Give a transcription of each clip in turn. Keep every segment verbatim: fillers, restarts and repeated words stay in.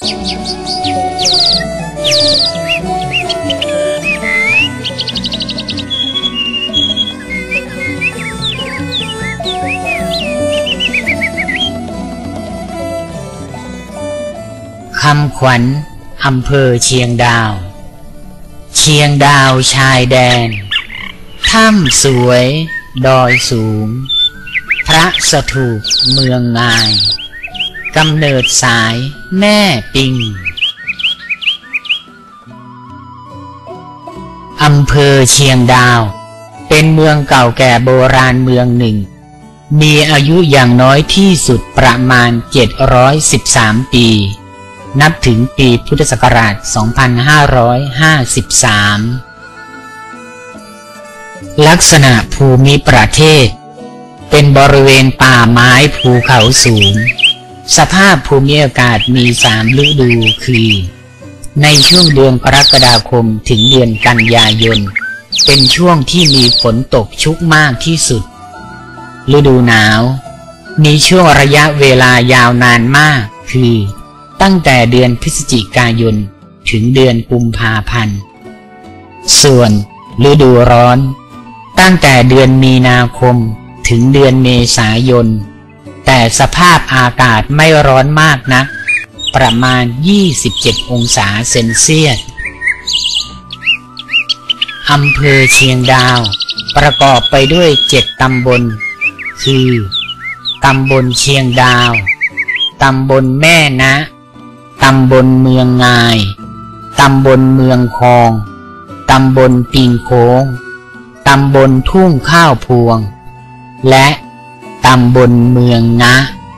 คำขวัญอำเภอเชียงดาวเชียงดาวชายแดนถ้ำสวยดอยสูงพระสถูปเมืองงายกำเนิดสายแม่ปิงอำเภอเชียงดาวเป็นเมืองเก่าแก่โบราณเมืองหนึ่งมีอายุอย่างน้อยที่สุดประมาณเจ็ดร้อยสิบสามปีนับถึงปีพุทธศักราช สองพันห้าร้อยห้าสิบสาม ลักษณะภูมิประเทศเป็นบริเวณป่าไม้ภูเขาสูงสภาพภูมิอากาศมีสามฤดูคือในช่วงเดือนกรกฎาคมถึงเดือนกันยายนเป็นช่วงที่มีฝนตกชุกมากที่สุดฤดูหนาวมีช่วงระยะเวลายาวนานมากคือตั้งแต่เดือนพฤศจิกายนถึงเดือนกุมภาพันธ์ส่วนฤดูร้อนตั้งแต่เดือนมีนาคมถึงเดือนเมษายนแต่สภาพอากาศไม่ร้อนมากนักประมาณยี่สิบเจ็ดองศาเซนเซียสอำเภอเชียงดาวประกอบไปด้วยเจ็ดตำบลคือตำบลเชียงดาวตำบลแม่นะตำบลเมืองงายตำบลเมืองคองตำบลปิงโค้งตำบลทุ่งข้าวพวงและตำบลเมืองนะ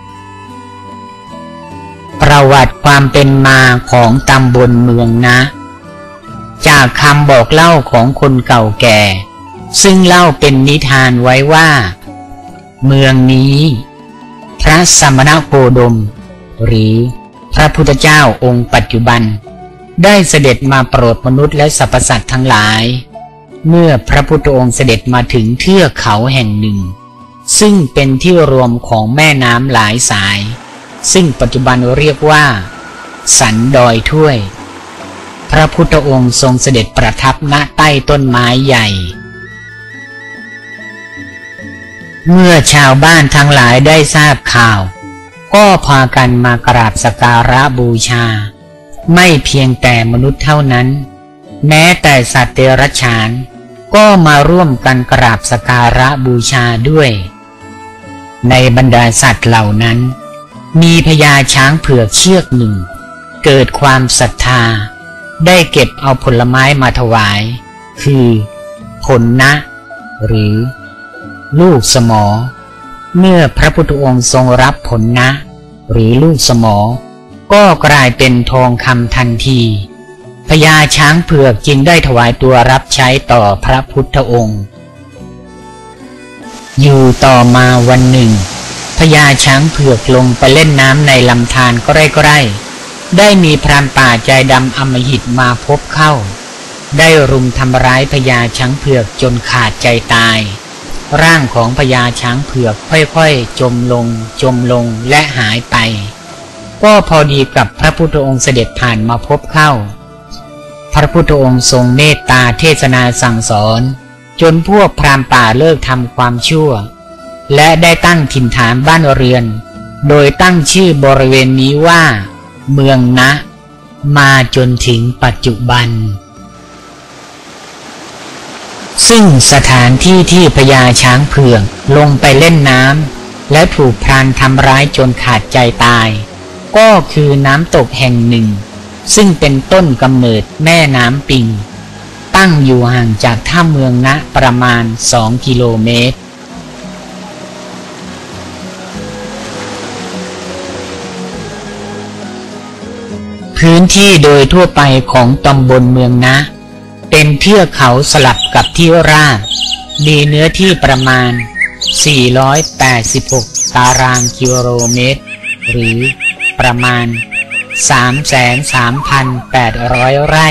ประวัติความเป็นมาของตำบลเมืองนะจากคำบอกเล่าของคนเก่าแก่ซึ่งเล่าเป็นนิทานไว้ว่าเมืองนี้พระสมณโคดมหรือพระพุทธเจ้าองค์ปัจจุบันได้เสด็จมาโปรดมนุษย์และสรรพสัตว์ทั้งหลายเมื่อพระพุทธองค์เสด็จมาถึงเทือกเขาแห่งหนึ่งซึ่งเป็นที่รวมของแม่น้ำหลายสายซึ่งปัจจุบันเรียกว่าสันดอยถ้วยพระพุทธองค์ทรงเสด็จประทับณใต้ต้นไม้ใหญ่เมื่อชาวบ้านทั้งหลายได้ทราบข่าวก็พากันมากราบสักการะบูชาไม่เพียงแต่มนุษย์เท่านั้นแม้แต่สัตว์เดรัจฉานก็มาร่วมกันกราบสักการะบูชาด้วยในบรรดาสัตว์เหล่านั้นมีพญาช้างเผือกเชือกหนึ่งเกิดความศรัทธาได้เก็บเอาผลไม้มาถวายคือผลนะหรือลูกสมอเมื่อพระพุทธองค์ทรงรับผลนะหรือลูกสมอก็กลายเป็นทองคำทันทีพญาช้างเผือกจึงได้ถวายตัวรับใช้ต่อพระพุทธองค์อยู่ต่อมาวันหนึ่งพญาช้างเผือกลงไปเล่นน้ำในลำธารใกล้ๆได้มีพรานป่าใจดำอำมหิตมาพบเข้าได้รุมทำร้ายพญาช้างเผือกจนขาดใจตายร่างของพญาช้างเผือกค่อยๆจมลงจมลงและหายไปก็พอดีกับพระพุทธองค์เสด็จผ่านมาพบเข้าพระพุทธองค์ทรงเมตตาเทศนาสั่งสอนจนพวกพราหมณ์ป่าเลิกทำความชั่วและได้ตั้งถิ่นฐานบ้านเรือนโดยตั้งชื่อบริเวณนี้ว่าเมืองนะมาจนถึงปัจจุบันซึ่งสถานที่ที่พญาช้างเผือกลงไปเล่นน้ำและถูกพรานทำร้ายจนขาดใจตายก็คือน้ำตกแห่งหนึ่งซึ่งเป็นต้นกำเนิดแม่น้ำปิงตั้งอยู่ห่างจากท่าเมืองนะประมาณสองกิโลเมตรพื้นที่โดยทั่วไปของตำบลเมืองนะเป็นเทือกเขาสลับกับที่ราบมีเนื้อที่ประมาณสี่ร้อยแปดสิบหกตารางกิโลเมตรหรือประมาณ สามแสนสามพันแปดร้อย ไร่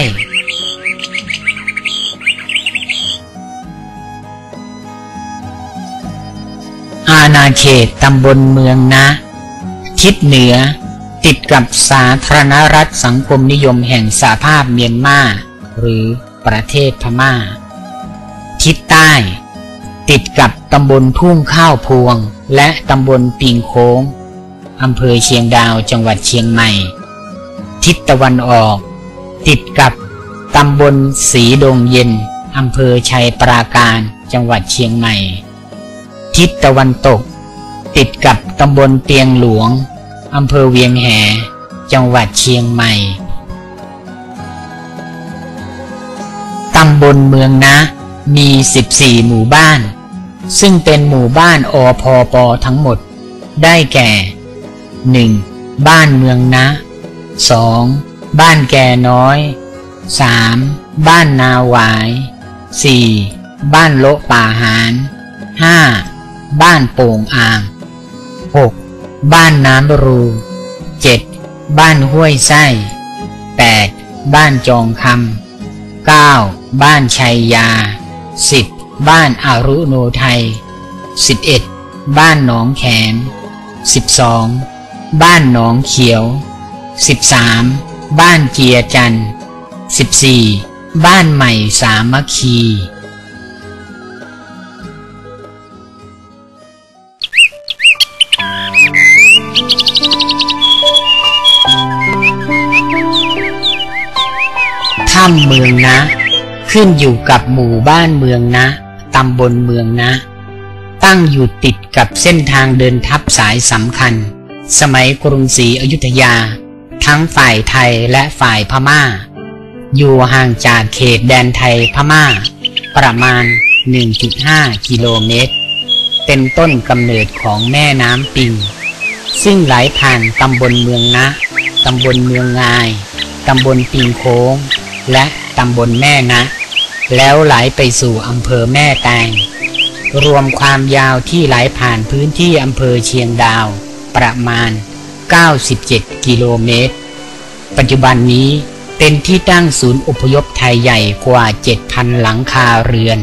อาณาเขตตำบลเมืองนะทิศเหนือติดกับสาธารณรัฐสังคมนิยมแห่งสหภาพเมียนมาหรือประเทศพม่าทิศใต้ติดกับตำบลทุ่งข้าวพวงและตำบลปิงโค้งอำเภอเชียงดาวจังหวัดเชียงใหม่ทิศตะวันออกติดกับตำบลสีดงเย็นอำเภอชัยปราการจังหวัดเชียงใหม่ทิศตะวันตกติดกับตำบลเตียงหลวงอำเภอเวียงแหจังหวัดเชียงใหม่ตำบลเมืองนะมีสิบสี่หมู่บ้านซึ่งเป็นหมู่บ้านอพปทั้งหมดได้แก่หนึ่งบ้านเมืองนะสองบ้านแก่น้อยสามบ้านนาหวายสี่บ้านโละป่าหารห้าบ้านโป่งอ่างหกบ้านน้ำรูเจ็ดบ้านห้วยไส้แปดบ้านจองคำเก้าบ้านชัยยาสิบบ้านอารุโนไทยสิบเอ็ดบ้านหนองแขมสิบสองบ้านหนองเขียวสิบสามบ้านเจียจันสิบสี่บ้านใหม่สามัคคีถ้ำเมืองนะขึ้นอยู่กับหมู่บ้านเมืองนะตำบลเมืองนะตั้งอยู่ติดกับเส้นทางเดินทัพสายสำคัญสมัยกรุงศรีอยุธยาทั้งฝ่ายไทยและฝ่ายพม่าอยู่ห่างจากเขตแดนไทยพม่าประมาณ หนึ่งจุดห้า กิโลเมตรเป็นต้นกำเนิดของแม่น้ำปิงซึ่งไหลผ่านตำบลเมืองนะตำบลเมืองงายตำบลปิงโค้งและตำบลแม่นะแล้วไหลไปสู่อำเภอแม่แตงรวมความยาวที่ไหลผ่านพื้นที่อำเภอเชียงดาวประมาณเก้าสิบเจ็ดกิโลเมตรปัจจุบันนี้เป็นที่ตั้งศูนย์อพยพไทยใหญ่กว่า เจ็ดพัน หลังคาเรือน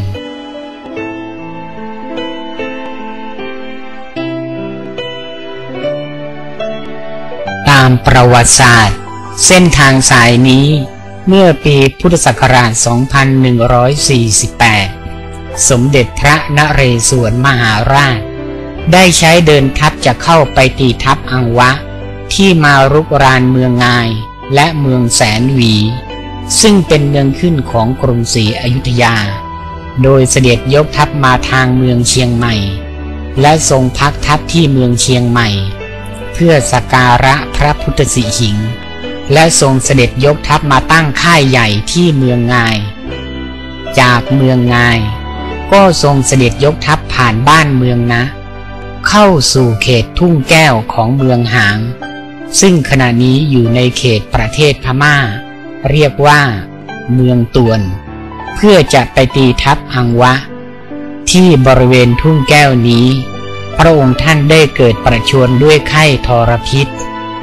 ตามประวัติศาสตร์เส้นทางสายนี้เมื่อปีพุทธศักราช สองพันหนึ่งร้อยสี่สิบแปด สมเด็จพระนเรศวรมหาราชได้ใช้เดินทัพจะเข้าไปตีทัพอังวะที่มารุกรานเมืองงายและเมืองแสนหวีซึ่งเป็นเมืองขึ้นของกรุงศรีอยุธยาโดยเสด็จยกทัพมาทางเมืองเชียงใหม่และทรงพักทัพที่เมืองเชียงใหม่เพื่อสักการะพระพุทธสิหิงค์และทรงเสด็จยกทัพมาตั้งค่ายใหญ่ที่เมืองงายจากเมืองงายก็ทรงเสด็จยกทัพผ่านบ้านเมืองนะเข้าสู่เขตทุ่งแก้วของเมืองหางซึ่งขณะนี้อยู่ในเขตประเทศพม่าเรียกว่าเมืองตวนเพื่อจะไปตีทัพอังวะที่บริเวณทุ่งแก้วนี้พระองค์ท่านได้เกิดประชวรด้วยไข้ทรพิษ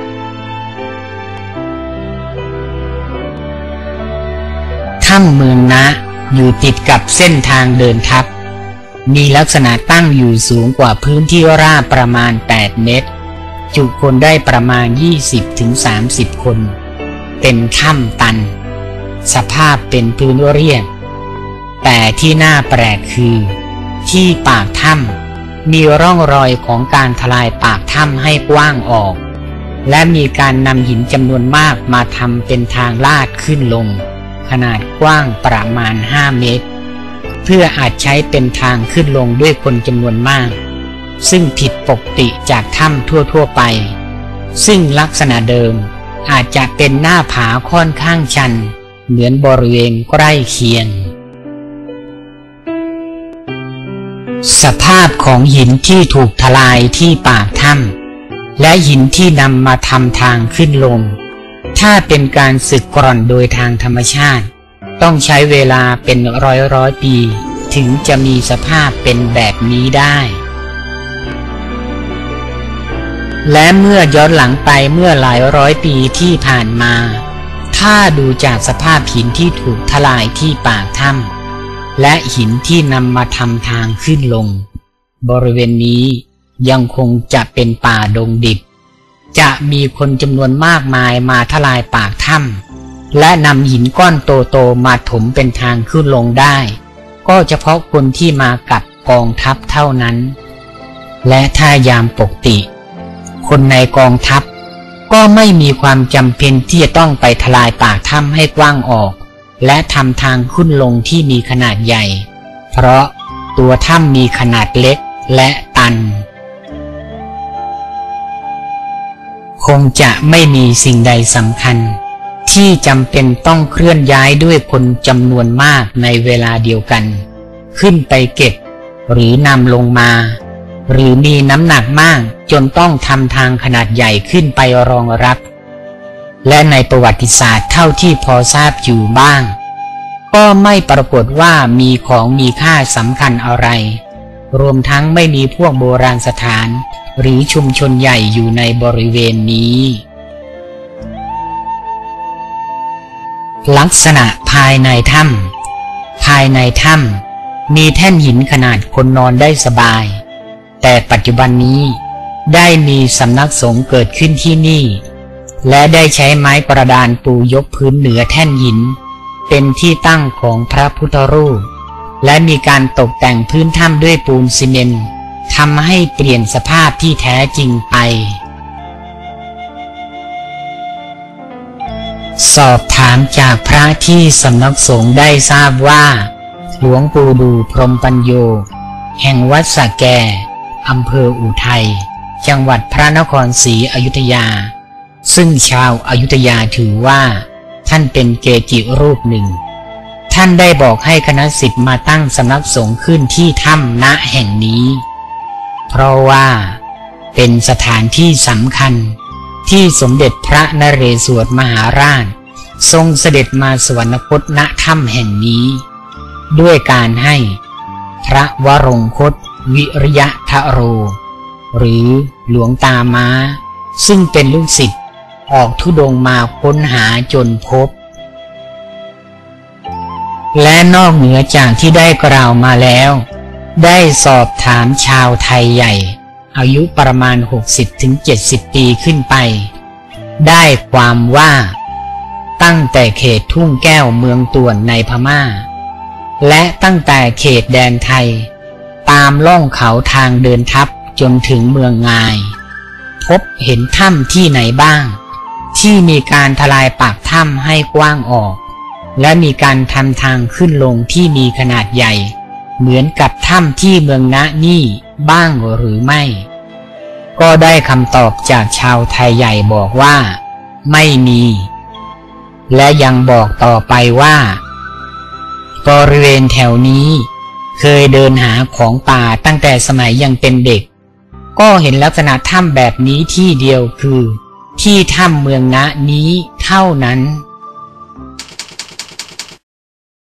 ถ้ำเมืองนะอยู่ติดกับเส้นทางเดินทัพมีลักษณะตั้งอยู่สูงกว่าพื้นที่ราบประมาณแปดเมตรจุคนได้ประมาณ ยี่สิบถึงสามสิบ คนเป็นถ้ำตันสภาพเป็นพื้นเรียบแต่ที่น่าแปลกคือที่ปากถ้ำมีร่องรอยของการทลายปากถ้ำให้กว้างออกและมีการนำหินจำนวนมากมาทำเป็นทางลาดขึ้นลงขนาดกว้างประมาณห้าเมตรเพื่ออาจใช้เป็นทางขึ้นลงด้วยคนจำนวนมากซึ่งผิดปกติจากถ้ำทั่วๆไปซึ่งลักษณะเดิมอาจจะเป็นหน้าผาค่อนข้างชันเหมือนบริเวณใกล้เคียงสภาพของหินที่ถูกทลายที่ปากถ้ำและหินที่นำมาทำทางขึ้นลงถ้าเป็นการสึกกร่อนโดยทางธรรมชาติต้องใช้เวลาเป็นร้อยร้อยปีถึงจะมีสภาพเป็นแบบนี้ได้และเมื่อย้อนหลังไปเมื่อหลายร้อยปีที่ผ่านมาถ้าดูจากสภาพหินที่ถูกทลายที่ปากถ้ำและหินที่นำมาทำทางขึ้นลงบริเวณนี้ยังคงจะเป็นป่าดงดิบจะมีคนจำนวนมากมายมาทลายปากถ้ำและนำหินก้อนโตๆมาถมเป็นทางขึ้นลงได้ก็เฉพาะคนที่มากับกองทัพเท่านั้นและถ้ายามปกติคนในกองทัพก็ไม่มีความจำเป็นที่จะต้องไปทลายปากถ้ำให้กว้างออกและทำทางขึ้นลงที่มีขนาดใหญ่เพราะตัวถ้ำมีขนาดเล็กและตันคงจะไม่มีสิ่งใดสำคัญที่จำเป็นต้องเคลื่อนย้ายด้วยคนจำนวนมากในเวลาเดียวกันขึ้นไปเก็บหรือนำลงมาหรือมีน้ำหนักมากจนต้องทำทางขนาดใหญ่ขึ้นไปรองรับและในประวัติศาสตร์เท่าที่พอทราบอยู่บ้างก็ไม่ปรากฏว่ามีของมีค่าสำคัญอะไรรวมทั้งไม่มีพวกโบราณสถานหรือชุมชนใหญ่อยู่ในบริเวณนี้ลักษณะภายในถ้ำภายในถ้ำมีแท่นหินขนาดคนนอนได้สบายแต่ปัจจุบันนี้ได้มีสำนักสงฆ์เกิดขึ้นที่นี่และได้ใช้ไม้กระดานปูยกพื้นเหนือแท่นหินเป็นที่ตั้งของพระพุทธรูปและมีการตกแต่งพื้นถ้ำด้วยปูนซีเมนต์ทำให้เปลี่ยนสภาพที่แท้จริงไปสอบถามจากพระที่สำนักสงฆ์ได้ทราบว่าหลวงปู่ดูพรหมปัญโยแห่งวัดสะแกอำเภออุทัยจังหวัดพระนครศรีอยุธยาซึ่งชาวอยุธยาถือว่าท่านเป็นเกจิรูปหนึ่งท่านได้บอกให้คณะศิษย์มาตั้งสำนักสงฆ์ขึ้นที่ถ้ำณแห่งนี้เพราะว่าเป็นสถานที่สำคัญที่สมเด็จพระนเรศวรมหาราชทรงเสด็จมาสวรรคตณถ้ำแห่งนี้ด้วยการให้พระวรงคตวิริยะทะโรหรือหลวงตาม้าซึ่งเป็นลูกศิษย์ออกธุดงค์มาค้นหาจนพบและนอกเหนือจากที่ได้กล่าวมาแล้วได้สอบถามชาวไทยใหญ่อายุประมาณ หกสิบถึงเจ็ดสิบ ปีขึ้นไปได้ความว่าตั้งแต่เขตทุ่งแก้วเมืองต่วนในพม่าและตั้งแต่เขตแดนไทยตามล่องเขาทางเดินทัพจนถึงเมืองงายพบเห็นถ้ำที่ไหนบ้างที่มีการทลายปากถ้ำให้กว้างออกและมีการทำทางขึ้นลงที่มีขนาดใหญ่เหมือนกับถ้ำที่เมืองณนี่บ้างหรือไม่ก็ได้คำตอบจากชาวไทยใหญ่บอกว่าไม่มีและยังบอกต่อไปว่าบริเวณแถวนี้เคยเดินหาของป่าตั้งแต่สมัยยังเป็นเด็กก็เห็นลักษณะถ้ำแบบนี้ที่เดียวคือที่ถ้ำเมืองณนี้เท่านั้น